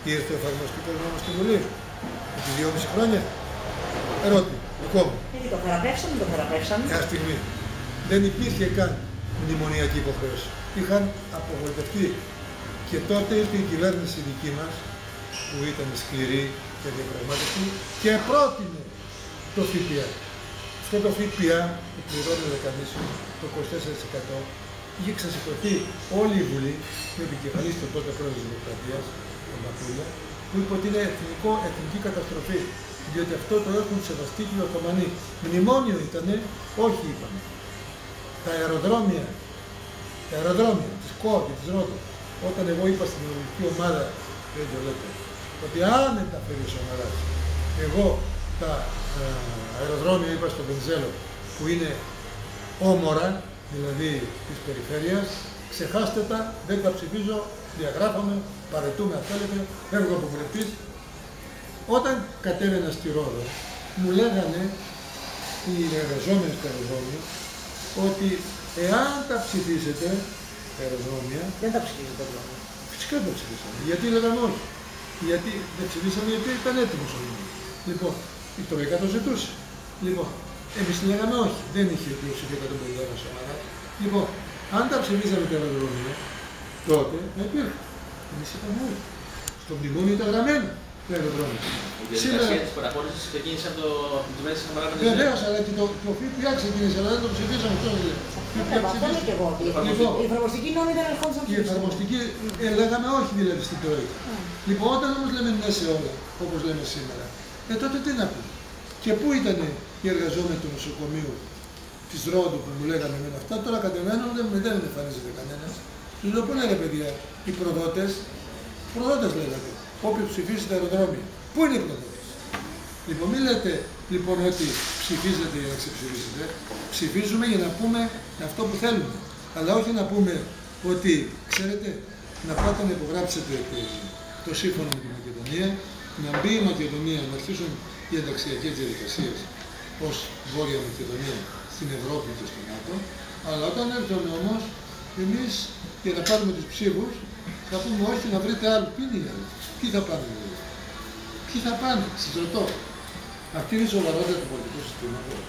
Ήρθε ο εφαρμοστικός νόμος στη Βουλή επί 2,5 χρόνια. Ερώτημα, δικό μου. Το θεραπεύσαμε, το θεραπεύσαμε. Μια στιγμή. Δεν υπήρχε καν μνημονιακή υποχρέωση. Είχαν απογοητευτεί. Και τότε ήρθε η κυβέρνηση δική μας, που ήταν σκληρή και διαπραγμάτευτη, και πρότεινε το ΦΠΑ. Αυτό το ΦΠΑ που πληρώνει κανείς, το 24%, είχε ξεσηκωθεί όλη η Βουλή, με επικεφαλής τον τότε πρόεδρο της Δημοκρατίας, τον Μακούλα, που είπε ότι είναι εθνική καταστροφή. Διότι αυτό το έχουν σεβαστεί και οι Οθωμανοί. Μνημόνιο ήτανε, όχι είπαμε. Τα αεροδρόμια της ΚΟ και της Ρόδου, όταν εγώ είπα στην ελληνική ομάδα, ότι αν δεν τα φέρει ο Σαμαράς, εγώ τα αεροδρόμια, είπα στο Βενιζέλο, που είναι όμορα, δηλαδή της περιφέρειας, ξεχάστε τα, δεν τα ψηφίζω, διαγράφομαι, παρετούμε αν θέλετε, έργο από βουλευτής. Όταν κατέβαινα στη Ρόδο, μου λέγανε οι εργαζόμενοι στο αεροδρόμιο ότι εάν τα ψηφίσετε, τα αεροδρόμια... Δεν τα ψηφίσετε όλα. Φυσικά δεν τα ψηφίσαμε. Γιατί λέγανε όχι. Γιατί δεν ψηφίσαμε, γιατί ήταν έτοιμος ο Λίμνος. Λοιπόν, η Τρόικα το ζητούσε. Λοιπόν, εμείς λέγαμε όχι. Δεν είχε πλειοψηφία 150 ο Σαμαράς. Λοιπόν, αν τα ψηφίσαμε τα αεροδρόμια, τότε δεν υπήρχε. Εμείς είπαμε όχι. Στο μνημόνιο ήταν γραμμένο. Η διαδικασία της παραχώρησης ξεκίνησε από την κυβέρνηση του Σαμαρά. Βεβαίως, αλλά και το ΦΠΑ ξεκίνησε, αλλά δεν το ψηφίσαμε. Αυτό δεν λέει. Αυτό είναι και εγώ. Η εφαρμοστική νόμη δεν ερχόντουσαν να ψηφίσουν. Η εφαρμοστική, λέγαμε όχι δηλαδή στην Τρόικα. Λοιπόν, όταν όμως λέμε ναι σε όλα, όπως λέμε σήμερα, τότε τι να πούμε. Και πού ήταν οι εργαζόμενοι του νοσοκομείου της Ρόδου που μου λέγανε εμένα αυτά, τώρα κατεβαίνουν, δεν εμφανίζεται κανένας. Του λέω, πού είναι ρε παιδιά, οι προδότες λέγατε. Όποιοι ψηφίσει τα αεροδρόμια. Πού είναι οι προδότες. Λοιπόν, μην λέτε λοιπόν ότι ψηφίζετε για να ξεψηφίσετε. Ψηφίζουμε για να πούμε αυτό που θέλουμε. Αλλά όχι να πούμε ότι, ξέρετε, να πάτε να υπογράψετε το σύμφωνο με τη Μακεδονία, να μπει η Μακεδονία, να αρχίσουν οι ενταξιακές διαδικασίες ως Βόρεια Μακεδονία στην Ευρώπη και στο ΝΑΤΟ. Αλλά όταν έρθουμε όμως, εμείς για να πάρουμε τους ψήφους, θα πούμε όχι, να βρείτε άλλο. Ποιοι είναι οι άλλοι. Ποιοι θα πάνε δηλαδή. Ποιοι θα πάνε, σας ρωτώ. Αυτή είναι η σοβαρότητα του πολιτικού συστήματος.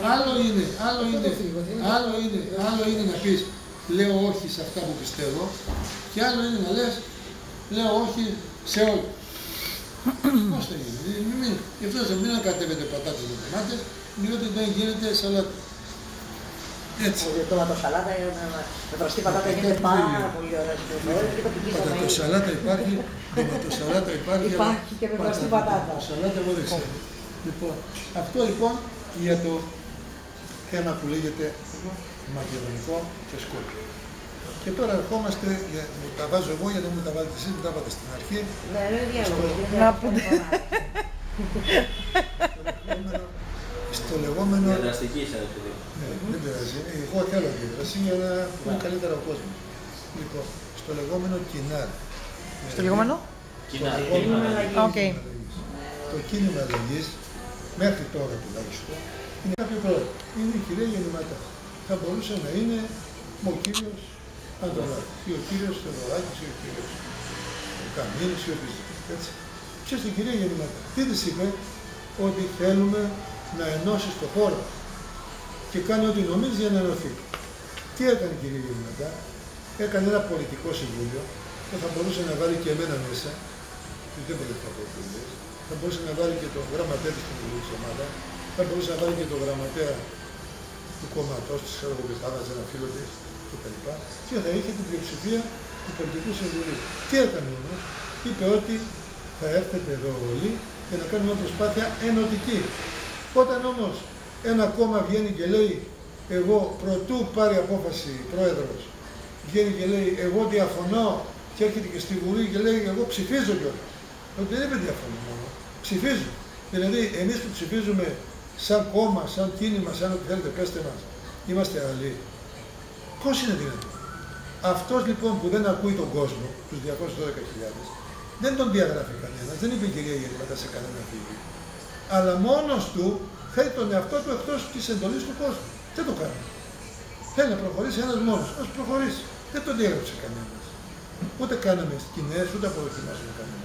Άλλο είναι να πεις λέω όχι σε αυτά που πιστεύω και άλλο είναι να λες λέω όχι σε όλα. Πώς θα γίνει. Γι' αυτό μην ανακατεύετε πατάτες με τομάτες, διότι δεν γίνεται σαλάτα. Έτσι. Το ματοσαλάτα, με βραστή πατάτα γίνεται πάρα πολύ ωραία. Πατατοσαλάτα υπάρχει, ντοματοσαλάτα υπάρχει. Υπάρχει και με βραστή πατάτα. Πατατοσαλάτα εγώ δεν ξέρω. Λοιπόν, αυτό λοιπόν για το θέμα που λέγεται μακεδονικό και σκόπιο. Και τώρα ερχόμαστε, τα βάζω εγώ γιατί μου τα βάλετε εσείς, μου τα βάλετε στην αρχή. Ναι, να πούμε. Στο λεγόμενο... Διαδραστική είσαστε παιδί. Ναι, δεν πειράζει. Εγώ θέλω αντίδραση για να πούμε καλύτερα ο κόσμος. Λοιπόν, στο λεγόμενο κοινάρ. Στο λεγόμενο? Κοινάρ. Το κίνημα αλλαγής, μέχρι τώρα τουλάχιστον, είναι κάποιο πρόβλημα. Είναι η κυρία Γεννηματά. Θα μπορούσε να είναι ο κύριος Ανδρολάκης, ή ο κύριος Θεοδωράκης, ή ο κύριος Καμίνης, ή οποιοδήποτε. Ποιος είναι η κυρία Γεννηματά. Τι της είπε, ότι θέλουμε να ενώσει το χώρο και κάνει ό,τι νομίζει για να ενωθεί. Τι έκανε η κυρία Γεννηματά, έκανε ένα πολιτικό συμβούλιο που θα μπορούσε να βάλει και εμένα μέσα, δεν μπορεί να πω θα μπορούσε να βάλει και τον γραμματέα της πολιτικής ομάδας, θα μπορούσε να βάλει και τον γραμματέα του κόμματος της, ξέρω εγώ, θα βάζει ένα φίλο της κτλ. Και θα είχε την πλειοψηφία του πολιτικού συμβουλίου. Τι έκανε όμως, είπε ότι θα έρθετε εδώ όλοι και να κάνουμε μια προσπάθεια ενωτική. Όταν όμως ένα κόμμα βγαίνει και λέει εγώ προτού πάρει απόφαση πρόεδρος, βγαίνει και λέει εγώ διαφωνώ και έρχεται και στη Βουλή και λέει εγώ ψηφίζω κιόλας. Ότι δεν είπε διαφωνώ μόνο, ψηφίζω. Δηλαδή εμείς που ψηφίζουμε σαν κόμμα, σαν κίνημα, σαν ό,τι θέλετε πέστε μας, είμαστε άλλοι. Πώς είναι δυνατόν. Αυτός λοιπόν που δεν ακούει τον κόσμο, τους 212.000, δεν τον διαγράφει κανένας, δεν είπε η κυρία Γεννηματά σε κανένα φίλο. Αλλά μόνος του θέλει τον εαυτό του εκτός της εντολής του κόσμου. Δεν το κάνει. Θέλει να προχωρήσει ένας μόνος. Ας προχωρήσει. Δεν τον διέγραψε κανένας. Ούτε κάναμε σκηνές, ούτε αποδοκιμάσουμε κανέναν.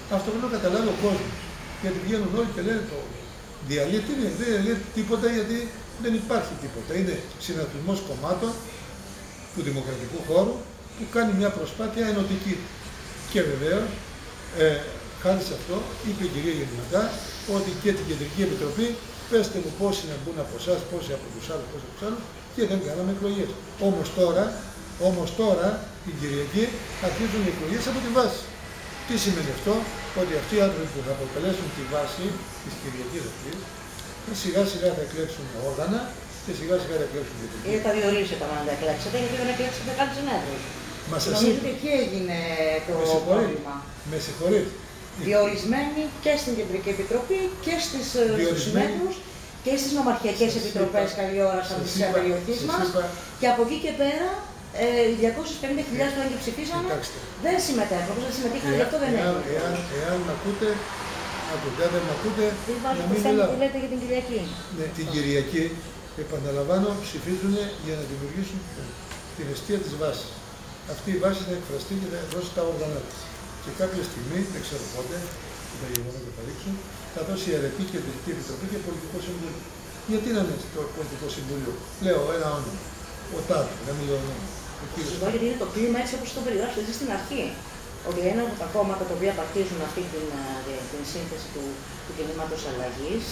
Αυτό πρέπει να καταλάβει ο κόσμος. Γιατί βγαίνουν όλοι και λένε το διαλύεται, δεν διαλύεται τίποτα γιατί δεν υπάρχει τίποτα. Είναι συναθλισμός κομμάτων του δημοκρατικού χώρου που κάνει μια προσπάθεια ενωτική. Και βεβαίως, χάρη σε αυτό, είπε η κυρία Γεννηματά ότι και την Κεντρική Επιτροπή, πέστε μου πόσοι να μπουν από εσάς, πόσοι από τους άλλους, πόσοι από τους άλλους, και δεν κάναμε εκλογές. Όμως τώρα, την Κυριακή, αρχίζουν οι εκλογές από τη βάση. Τι σημαίνει αυτό? Ότι αυτοί οι άνθρωποι που θα αποτελέσουν τη βάση της Κυριακής αυτής, σιγά σιγά θα εκλέξουν όργανα και σιγά σιγά θα εκλέξουν την Κυριακή. Ή τα διορίσετε αν δεν εκλέξετε, γιατί δεν εκλέξετε καν συνέδριους. Νομίζετε εκεί έγινε το πρόβλημα. Με συγχωρείτε. Διορισμένοι και στην Κεντρική Επιτροπή και στους συνέδρους και στις νομαρχιακές επιτροπές καλή ώρα σαν της περιοχής μας. Και από εκεί και πέρα, οι 250.000 που ψηφίσαμε δεν συμμετέχουν. Όπως δεν συμμετείχαν, γι' αυτό δεν έγινε. Εάν με ακούτε, δεν με ακούτε, να μην μιλάω. Τι λέτε για την Κυριακή? Ναι, την Κυριακή, επαναλαμβάνω, ψηφίζουν για να δημιουργήσουν την αιστεία της βάσης. Αυτή η βάση θα εκφραστεί και θα δώσει τα όργανα της. Και κάποια στιγμή, δεν ξέρω πότε, τα γεγονότα θα καταλήξουν, θα δώσει αιρετή Κεντρική Επιτροπή και Πολιτικό Συμβούλιο. Γιατί να είναι το Πολιτικό Συμβούλιο? Λέω ένα όνομα. Ο Τάδε, δεν μιλάω όνομα. Γιατί είναι το κλίμα έτσι όπως το περιγράψετε εσείς στην αρχή. Ότι ένα από τα κόμματα τα οποία παρτίζουν αυτή την σύνθεση του κινήματος αλλαγής,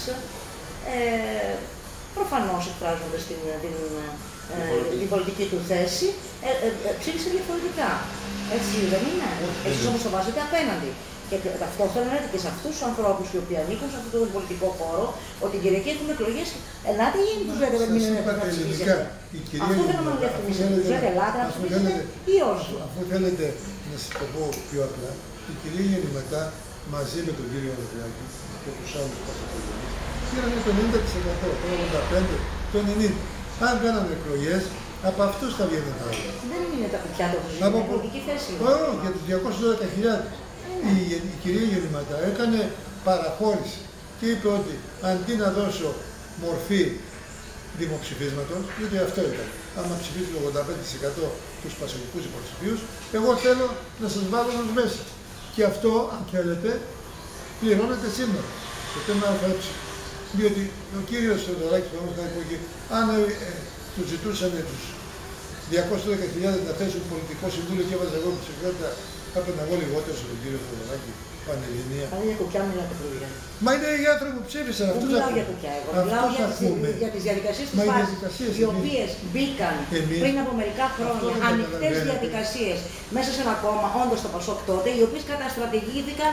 προφανώς εκφράζοντας την πολιτική του θέση, ψήφισε διαφορετικά. Έτσι δεν είναι? Εσείς όμως το βάζετε απέναντι. Και ταυτόχρονα λέτε και σε αυτούς τους ανθρώπους οι οποίοι ανήκουν σε αυτόν τον πολιτικό χώρο, ότι την Κυριακή έχουμε εκλογές, ελάτε ή τους λέτε δεν είναι να ψηφίσετε? Αυτό δεν είναι να διαφημίσετε. Τους λέτε ελάτε να ψηφίσετε ή όχι? Αφού θέλετε να σας το πω πιο απλά, η κυρία Γεννηματά μαζί με τον κύριο Ανδρεάκη και τους άλλους πασχολικούς πήραν το 90%, το 85%, το 90%. Αν κάναμε εκλογές, από αυτούς θα βγαίνουν τα άλλα. Δεν είναι τα κουπιά του, είναι πολιτική θέση. Όχι, για τους 212.000. Η κυρία Γεννηματά έκανε παραχώρηση και είπε ότι αντί να δώσω μορφή δημοψηφίσματος, γιατί αυτό ήταν, άμα ψηφίσει το 85% τους πασχολικούς υποψηφίους, εγώ θέλω να σας βάλω μας μέσα. Και αυτό, αν θέλετε, πληρώνεται σήμερα, το θέμα ΑΕ. Διότι ο κύριος Θεοδωράκης, αν τους ζητούσαν τους 210.000 να θέσουν πολιτικό συμβούλιο και έβαζα εγώ ψηφιότητα, θα έπαιρνα εγώ λιγότερο στον κύριο Θεοδωράκη, Πανελληνία. Αλλά για κουπιά μιλάτε πολύ. Μα είναι οι άνθρωποι που ψήφισαν αυτό. Δεν μιλάω για κουπιά, εγώ μιλάω για τις διαδικασίες της βάσης, οι οποίες μπήκαν πριν από μερικά χρόνια, ανοιχτές διαδικασίες μέσα σε ένα κόμμα, όντως το ΠΑΣΟΚ τότε, οι οποίες καταστρατηγήθηκαν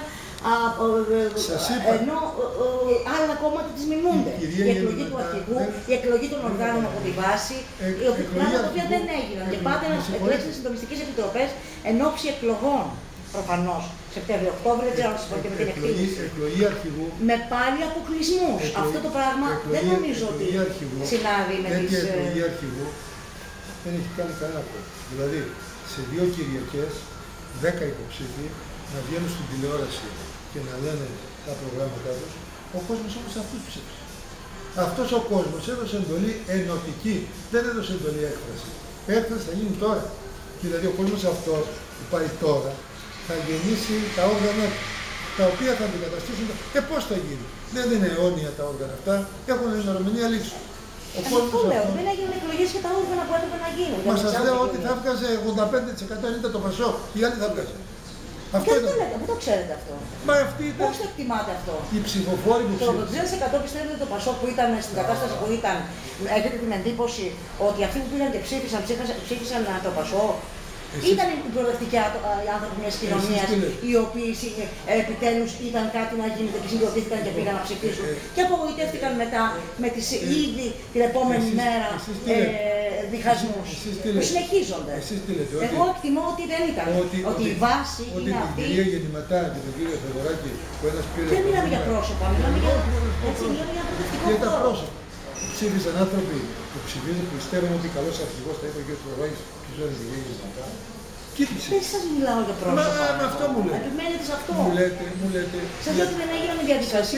ενώ άλλα κόμματα τις μιμούνται. Η εκλογή του αρχηγού, η εκλογή των οργάνων από τη βάση, πράγματα τα οποία δεν έγιναν. Και πάντα να εκλέξουν στις συντονιστικές επιτροπές εν ώψη εκλογών. Προφανώς, Σεπτέμβριο-Οκτώβριο, δεν ξέρω αν συμφωνείτε με την εκτίμηση. Με πάλι αποκλεισμούς. Αυτό το πράγμα δεν νομίζω ότι συνάδει με τις. Η εκλογή αρχηγού δεν έχει κάνει κανένα πρόβλημα. Δηλαδή, σε 2 Κυριακές, 10 υποψήφοι να βγαίνουν στην τηλεόραση και να λένε τα προγράμματά τους, ο κόσμος όμως αυτούς ψήφισε. Αυτός ο κόσμος έδωσε εντολή ενωτική, δεν έδωσε εντολή έκφραση. Έκφραση θα γίνει τώρα. Δηλαδή, ο κόσμος αυτός που πάει τώρα θα γεννήσει τα όργανα τα οποία θα αντικαταστήσουν. Πώς θα γίνει? Δεν είναι αιώνια τα όργανα αυτά, έχουν ημερομηνία λήξης. Αυτό λέω, δεν έγιναν εκλογές για τα όργανα που έπρεπε να γίνουν. Μα σας λέω ότι θα έβγαζε 85% είναι το ΠΑΣΟΚ, οι άλλοι θα βγάζουν. Αυτό δεν το λέτε, πού το ξέρετε αυτό? Μα αυτή ήταν. Πώς το εκτιμάτε αυτό? Οι ψηφοφόροι που ψήφισαν. Το 80% πιστεύετε ότι το ΠΑΣΟΚ που ήταν στην κατάσταση που ήταν, έχετε την εντύπωση ότι αυτοί που πήγαν και ψήφισαν το ΠΑΣΟΚ? Ήταν οι προοδευτικοί άνθρωποι μιας κοινωνίας, οι οποίοι επιτέλους ήταν κάτι να γίνεται και συγκροτήθηκαν και πήγαν να ψηφίσουν και απογοητεύτηκαν μετά με τις ήδη την επόμενη μέρα διχασμούς που συνεχίζονται. Εγώ εκτιμώ ότι δεν ήταν. Ότι η βάση είναι αυτή. Ότι την κυρία Γεννηματά και τον κύριο Θεοδωράκη που ένας πήρε. Δεν μιλάμε για πρόσωπα, μιλάμε για προοδευτικό χώρο. Ψήφισαν άνθρωποι που ψηφίζουν, που πιστεύουν ότι καλός αρχηγός θα είπε ο κ. Θεοδωράκης και ζωή τη κυρία Γεννηματά. Δεν σας μιλάω για πρόσωπα. Μα αυτό μου λέτε. Επιμένετε σε αυτό. Μου λέτε. Σας λέω ότι δεν έγιναν διαδικασίες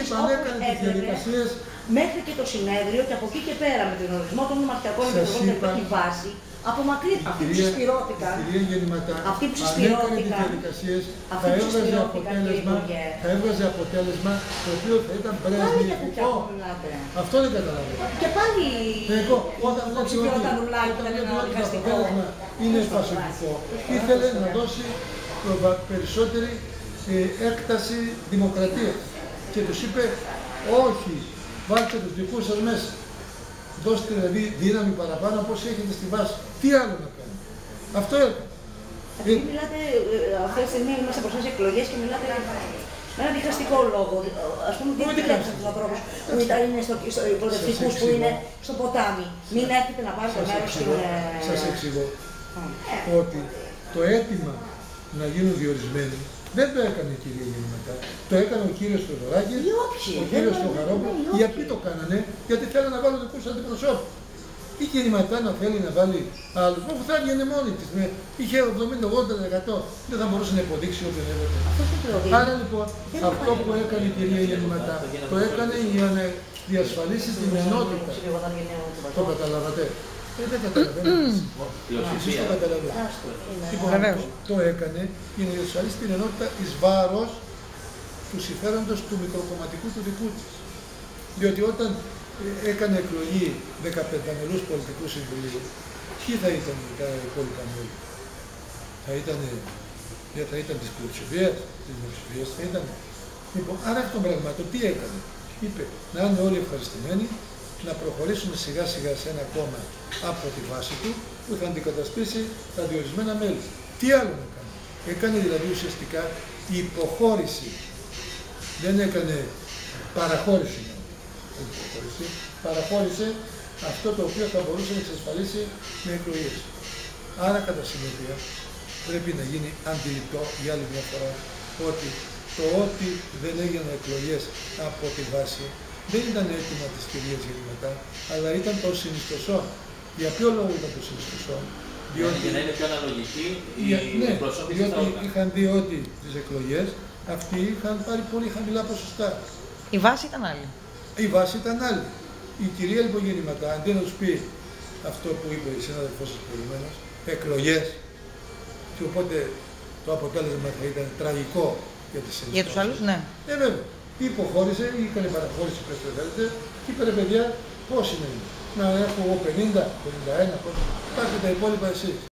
μέχρι και το συνέδριο και από εκεί και πέρα με τον ορισμό των νομαρχιακών επιτροπών και τη βάση, Απομακρύνεται αυτή που συσπηρώθηκαν. Η κυρία Γεννηματά, αυτοί που αν έκανε τις διαδικασίες, θα έβγαζε αποτέλεσμα το οποίο θα ήταν πρεσβευτικό. Αυτό δεν καταλαβαίνω. Και πάλι όταν βλέπει ότι το αποτέλεσμα είναι φασιστικό, ήθελε να δώσει περισσότερη έκταση δημοκρατίας. Και τους είπε, όχι, βάλτε τους δικούς σας μέσα. Δώστε δηλαδή δύναμη παραπάνω από όσοι έχετε στη βάση. Τι άλλο να κάνει. Αυτό έκανε. Μιλάτε, αυτή τη στιγμή είμαστε μπροστά σε εκλογές και μιλάτε με ένα διχαστικό λόγο. Ας πούμε, δεν επιτρέψατε τους ανθρώπους που είναι προοδευτικούς που είναι στο ποτάμι. Μην έρχεται να πάρετε μέρος στην... Σας εξηγώ ότι το αίτημα να γίνουν διορισμένοι δεν το έκανε η κυρία Γεννηματά. Το έκανε ο κύριος Θεοδωράκης, ο κύριος Στοχαρόπουλος. Γιατί το κάνανε, γιατί θέλανε να βάλουν δικούς αντιπροσώπους. Η Γεννηματά να θέλει να βάλει άλλους, όπου θα έβγαινε μόνη της. Είχε 70-80%. Δεν θα μπορούσε να υποδείξει οποιονδήποτε. Άρα λοιπόν, αυτό που έκανε η κυρία Γεννηματά, το έκανε για να διασφαλίσει την ενότητα. Το καταλάβατε. Δεν καταλαβαίνω. Εσείς το καταλαβαίνετε. Λοιπόν, το έκανε για να διασφαλίσει την ενότητα εις βάρος του συμφέροντος του μικροκομματικού του δικού της. Διότι όταν έκανε εκλογή 15 μελούς πολιτικού συμβουλίου, ποιοι θα ήταν τα υπόλοιπα μέλη? Θα ήταν της πλειοψηφίας, θα ήταν. Λοιπόν, άρα εκ των πραγμάτων τι έκανε? Είπε να είναι όλοι ευχαριστημένοι, να προχωρήσουμε σιγά σιγά σε ένα κόμμα από τη βάση του που θα αντικαταστήσει τα διορισμένα μέλη. Τι άλλο να κάνει? Έκανε δηλαδή ουσιαστικά υποχώρηση. Δεν έκανε παραχώρηση. Παραχώρησε αυτό το οποίο θα μπορούσε να εξασφαλίσει με εκλογές. Άρα κατά συνέπεια πρέπει να γίνει αντιληπτό για άλλη μια φορά ότι το ότι δεν έγιναν εκλογές από τη βάση δεν ήταν αίτημα της κυρίας Γεννηματά, αλλά ήταν των συνιστοσών. Για ποιο λόγο ήταν των συνιστοσών? Διότι για να είναι πιο αναλογική η προσώπηση. Διότι είχαν δει ότι τις εκλογές αυτοί είχαν πάρει πολύ χαμηλά ποσοστά. Η βάση ήταν άλλη. Η βάση ήταν άλλη. Η κυρία λοιπόν Γεννηματά, αντί να τους πει αυτό που είπε η συνάδελφός σας προηγουμένως, εκλογές, και οπότε το αποτέλεσμα θα ήταν τραγικό για τις συνιστώσεις. Για τους άλλους, ναι. Βέβαια. Υποχώρησε ή έκανε παραχώρηση, πες το θέλετε, και είπε ρε παιδιά, πώς είναι, να έχω εγώ 50, 51, πάρτε τα υπόλοιπα εσείς.